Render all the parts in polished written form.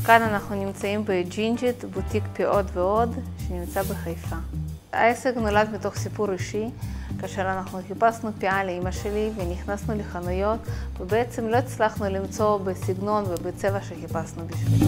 כאן אנחנו נמצאים בג'ינג'ית, בוטיק פאות ועוד, שנמצא בחיפה. העסק נולד מתוך סיפור אישי, כאשר אנחנו חיפשנו פאה לאמא שלי ונכנסנו לחנויות, ובעצם לא הצלחנו למצוא בסגנון ובצבע שחיפשנו בשבילי.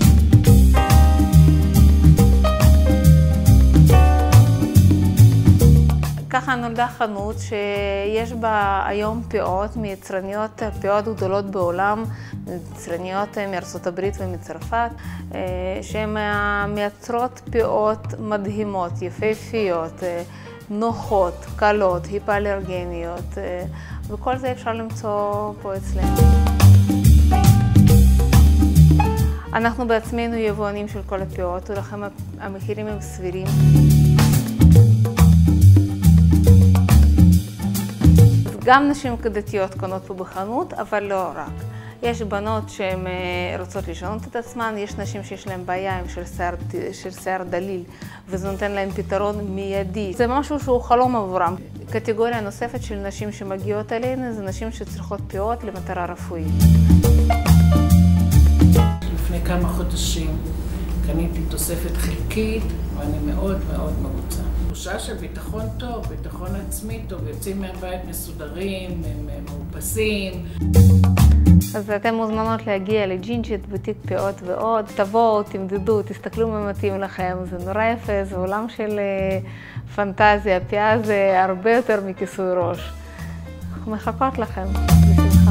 ככה נולדה חנות שיש בה היום פאות מיצרניות פאות גדולות בעולם, מיצרניות מארצות הברית ומצרפת, שהן מייצרות פאות מדהימות, יפהפיות, נוחות, קלות, היפואלרגניות, וכל זה אפשר למצוא פה אצלנו. אנחנו בעצמנו יבואנים של כל הפאות, ולכן המחירים הם סבירים. גם נשים דתיות קונות פה בחנות, אבל לא רק. יש בנות שהן רוצות לשנות את עצמן, יש נשים שיש להן בעיה עם של שיער דליל, וזה נותן להן פתרון מיידי. זה משהו שהוא חלום עבורם. קטגוריה נוספת של נשים שמגיעות אלינו זה נשים שצריכות פאות למטרה רפואית. לפני כמה חודשים קניתי תוספת חלקית, ואני מאוד מאוד מרוצה. תחושה של ביטחון טוב, ביטחון עצמי טוב, יוצאים מהבית מסודרים, מאופסים. אז אתן מוזמנות להגיע לג'ינג'ית, בוטיק פאות ועוד. תבואו, תמדדו, תסתכלו מה מתאים לכם, זה נורא יפה, זה עולם של פנטזיה, פאה זה הרבה יותר מכיסוי ראש. אנחנו מחכות לכם, בשמחה.